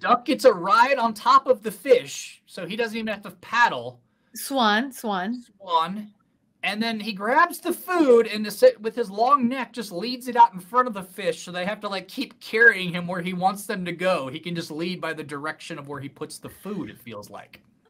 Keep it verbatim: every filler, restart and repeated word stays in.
Duck gets a ride on top of the fish, so he doesn't even have to paddle. Swan, Swan. Swan. And then he grabs the food and the, with his long neck just leads it out in front of the fish, so they have to like keep carrying him where he wants them to go. He can just lead by the direction of where he puts the food, it feels like.